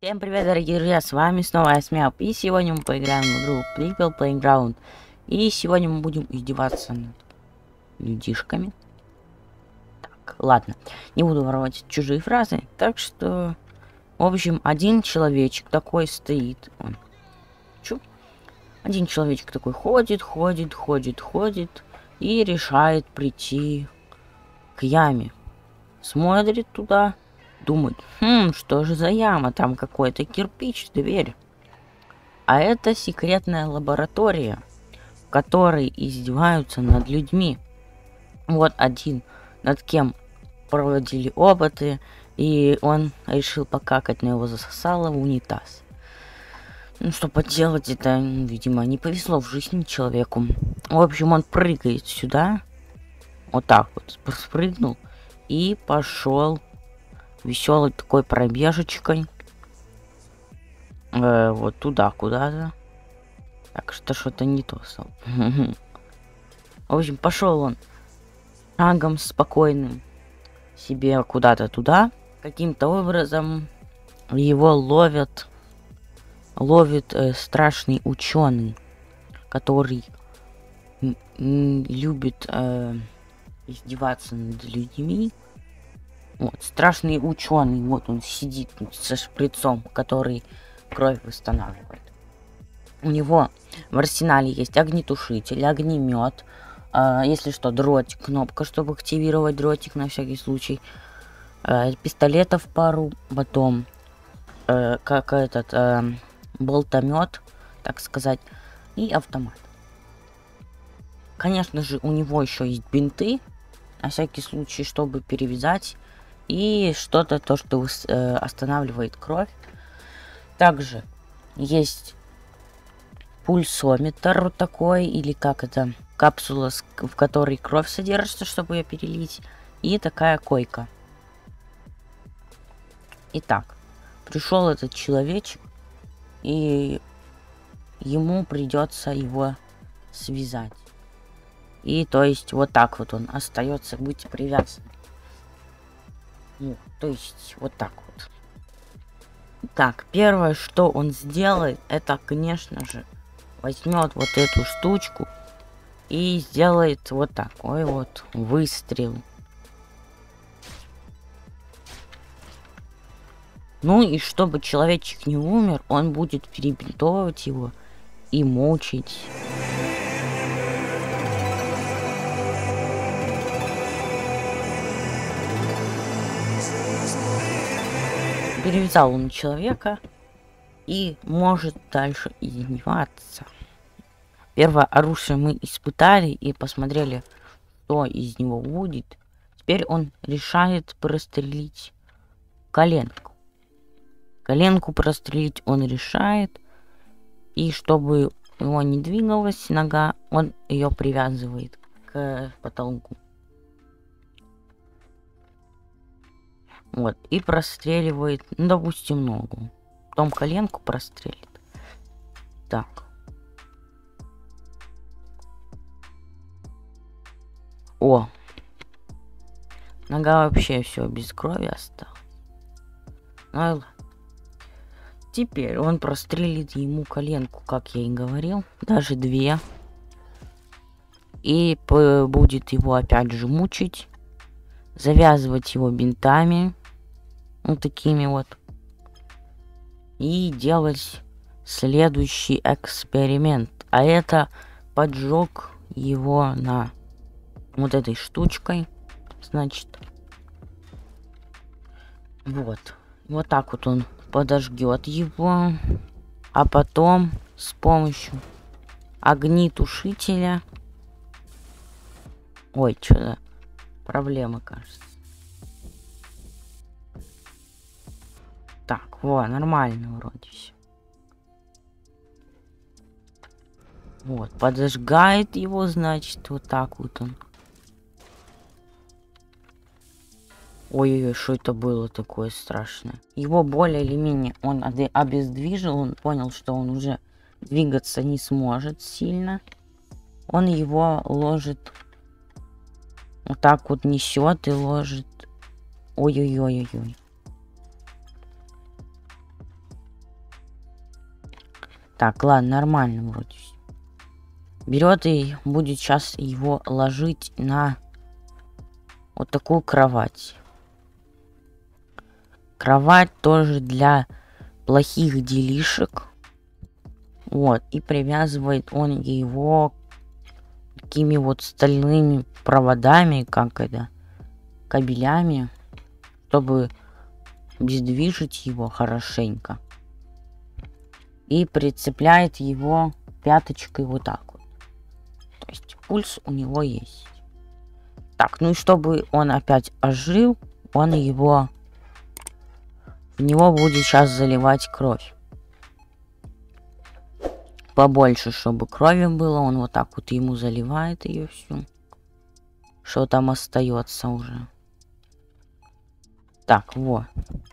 Всем привет, дорогие друзья, с вами снова я, Смяп, и сегодня мы поиграем в игру Prequel Playground. И сегодня мы будем издеваться над людишками. Так, ладно, не буду воровать чужие фразы, так что, в общем, один человечек такой стоит. Один человечек такой ходит и решает прийти к яме. Смотрит туда. Думает, что же за яма, там какой-то кирпич, дверь. А это секретная лаборатория, в которой издеваются над людьми. Вот один, над кем проводили опыты, и он решил покакать, но его засосало в унитаз. Ну что поделать, это, видимо, не повезло в жизни человеку. В общем, он прыгает сюда, вот так вот, спрыгнул и пошел веселой такой пробежечкой вот туда куда-то. Так что что-то не то стало. В общем, пошел он шагом спокойным себе куда-то туда. Каким-то образом его ловит страшный ученый, который любит издеваться над людьми. Вот, страшный ученый, вот он сидит со шприцом, который кровь восстанавливает. У него в арсенале есть огнетушитель, огнемет, если что, дротик, кнопка, чтобы активировать дротик на всякий случай, пистолетов пару, потом как этот болтомет, так сказать, и автомат. Конечно же, у него еще есть бинты, на всякий случай, чтобы перевязать. И что-то, то, что останавливает кровь. Также есть пульсометр вот такой, или как это, капсула, в которой кровь содержится, чтобы ее перелить. И такая койка. Итак, пришел этот человечек, и ему придется его связать. И то есть вот так вот он остается быть привязанным. Ну, то есть, вот так вот. Так, первое, что он сделает, это, конечно же, возьмет вот эту штучку и сделает вот такой вот выстрел. Ну и чтобы человечек не умер, он будет перебинтовывать его и мучить. Перевязал он человека и может дальше издеваться. Первое оружие мы испытали и посмотрели, что из него будет. Теперь он решает прострелить коленку. Коленку прострелить он решает. И чтобы его не двигалась нога, он ее привязывает к потолку. Вот, и простреливает, ну, допустим, ногу. Потом коленку прострелит. Так. О. Нога вообще все без крови осталась. Ну и ладно. Теперь он прострелит ему коленку, как я и говорил. Даже две. И будет его опять же мучить. Завязывать его бинтами. Вот такими вот. И делать следующий эксперимент. А это поджог его на вот этой штучкой. Значит. Вот. Вот так вот он подожгет его. А потом с помощью огнетушителя. Ой, что-то проблема, кажется. Так, вот, нормально вроде все. Вот, подожгает его, значит, вот так вот он. Ой-ой-ой, что это было такое страшное. Его более или менее он обездвижил, он понял, что он уже двигаться не сможет сильно. Он его ложит, вот так вот несет и ложит. Ой-ой-ой-ой-ой. Так, ладно, нормально вроде. Берет и будет сейчас его ложить на вот такую кровать. Кровать тоже для плохих делишек. Вот, и привязывает он его такими вот стальными проводами, как это, кабелями, чтобы обездвижить его хорошенько. И прицепляет его пяточкой вот так вот. То есть пульс у него есть. Так, ну и чтобы он опять ожил, он его... В него будет сейчас заливать кровь. Побольше, чтобы крови было. Он вот так вот ему заливает ее всю. Что там остается уже. Так, вот.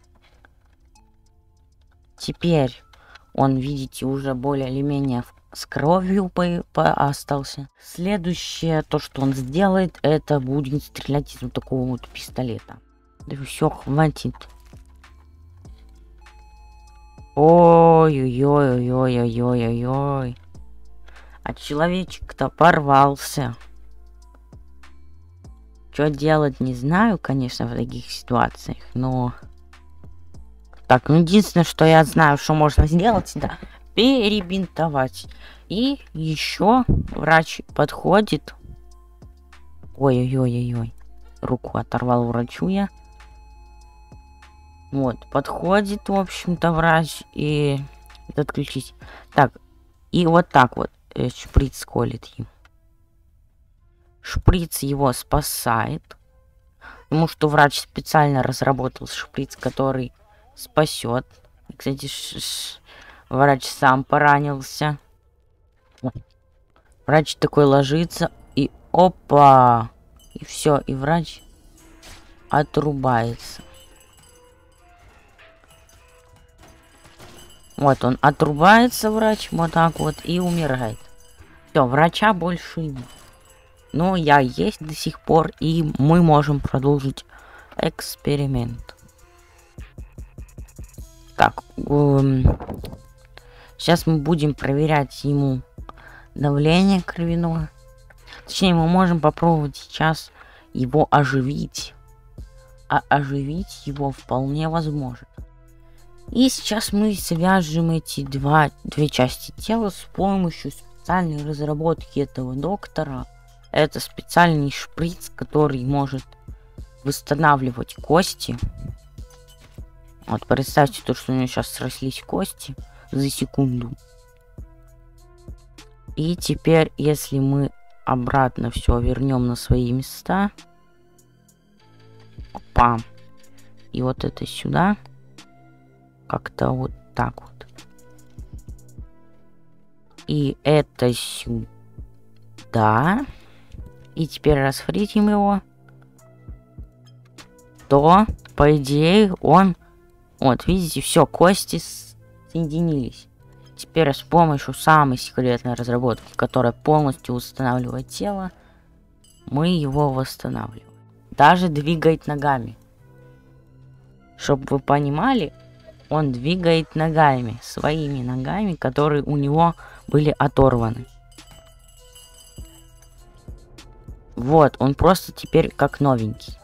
Теперь он, видите, уже более или менее с кровью остался. Следующее, то, что он сделает, это будет стрелять из вот такого вот пистолета. Да все, хватит. Ой-ой-ой-ой-ой-ой-ой-ой. А человечек-то порвался. Что делать, не знаю, конечно, в таких ситуациях, но... Так, ну единственное, что я знаю, что можно сделать, да, перебинтовать. И еще врач подходит. Ой-ой-ой-ой-ой. Руку оторвал врачу я. Вот, подходит, в общем-то, врач и... Отключить. Так, и вот так вот шприц колет ему. Шприц его спасает. Потому что врач специально разработал шприц, который спасет. И, кстати, врач сам поранился. Врач такой ложится и опа! И все, и врач отрубается. Вот он отрубается, врач, вот так вот, и умирает. Все, врача больше нет. Но я есть до сих пор, и мы можем продолжить эксперимент. Так, сейчас мы будем проверять ему давление кровяное. Точнее, мы можем попробовать сейчас его оживить. А оживить его вполне возможно. И сейчас мы свяжем эти две части тела с помощью специальной разработки этого доктора. Это специальный шприц, который может восстанавливать кости. Вот представьте то, что у него сейчас срослись кости за секунду. И теперь, если мы обратно все вернем на свои места. Опа. И вот это сюда. Как-то вот так вот. И это сюда. И теперь расфритим его. То, по идее, он... Вот, видите, все, кости соединились. Теперь с помощью самой секретной разработки, которая полностью устанавливает тело, мы его восстанавливаем. Даже двигает ногами. Чтобы вы понимали, он двигает ногами, своими ногами, которые у него были оторваны. Вот, он просто теперь как новенький.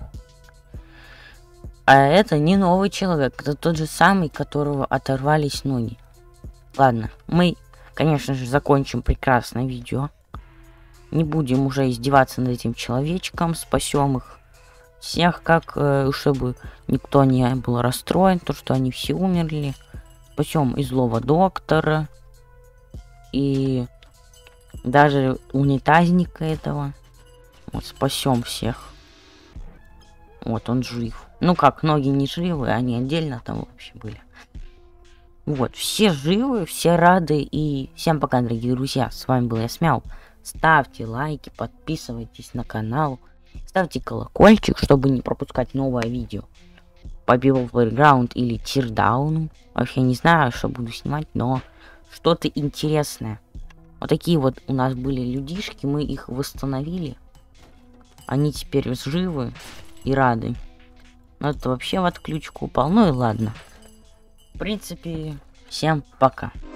А это не новый человек, это тот же самый, которого оторвались ноги. Ладно, мы, конечно же, закончим прекрасное видео. Не будем уже издеваться над этим человечком, спасем их всех, как, чтобы никто не был расстроен, то, что они все умерли. Спасем и злого доктора, и даже унитазника этого. Вот, спасем всех. Вот, он жив. Ну как, ноги не живы, они отдельно там вообще были. Вот, все живы, все рады, и всем пока, дорогие друзья. С вами был я, Смял. Ставьте лайки, подписывайтесь на канал, ставьте колокольчик, чтобы не пропускать новое видео по People Playground или Teardown. Вообще не знаю, что буду снимать, но что-то интересное. Вот такие вот у нас были людишки, мы их восстановили. Они теперь живы и рады. Но это вообще в отключку упал. Ну и ладно. В принципе, всем пока.